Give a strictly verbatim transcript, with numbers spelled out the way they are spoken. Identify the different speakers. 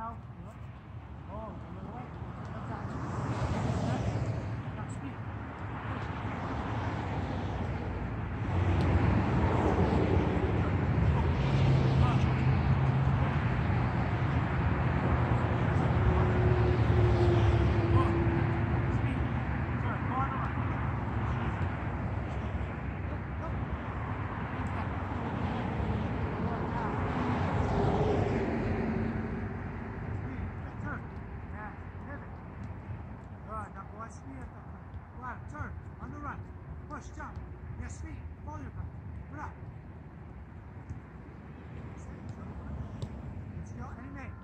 Speaker 1: now. Oh, a little way. Now speed. Wow, turn, on the right, push, jump, yes, feet, follow your back, right. Let's go, animate.